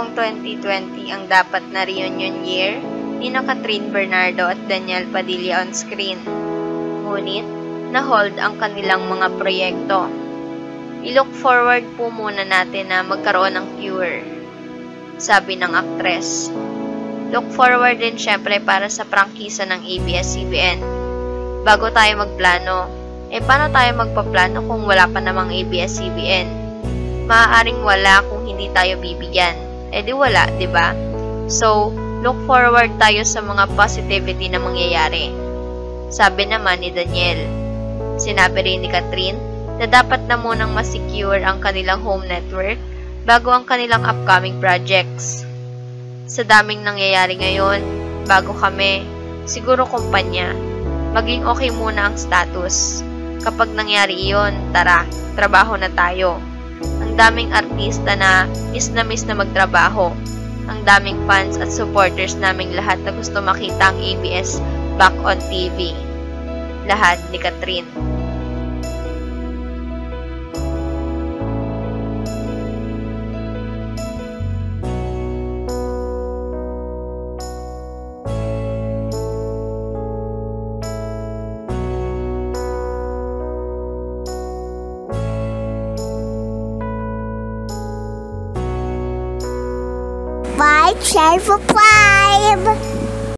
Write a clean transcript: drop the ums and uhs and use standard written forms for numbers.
taong 2020 ang dapat na reunion year ni Catherine Bernardo at Daniel Padilla on screen. Ngunit, na-hold ang kanilang mga proyekto. I-look forward po muna natin na magkaroon ng cure, sabi ng aktres. Look forward din syempre para sa prangkisa ng ABS-CBN. Bago tayo magplano, paano tayo magpaplano kung wala pa namang ABS-CBN? Maaaring wala kung hindi tayo bibigyan. Di wala, di ba? So, look forward tayo sa mga positivity na mangyayari. Sabi naman ni Daniel. Sinabi rin ni Catherine na dapat na munang masecure ang kanilang home network bago ang kanilang upcoming projects. Sa daming nangyayari ngayon, bago kami, siguro kumpanya, maging okay muna ang status. Kapag nangyari iyon, tara, trabaho na tayo. Ang daming artista na miss na magtrabaho. Ang daming fans at supporters naming lahat na gusto makita ang ABS back on TV. Lahat ni Catherine. Share, subscribe!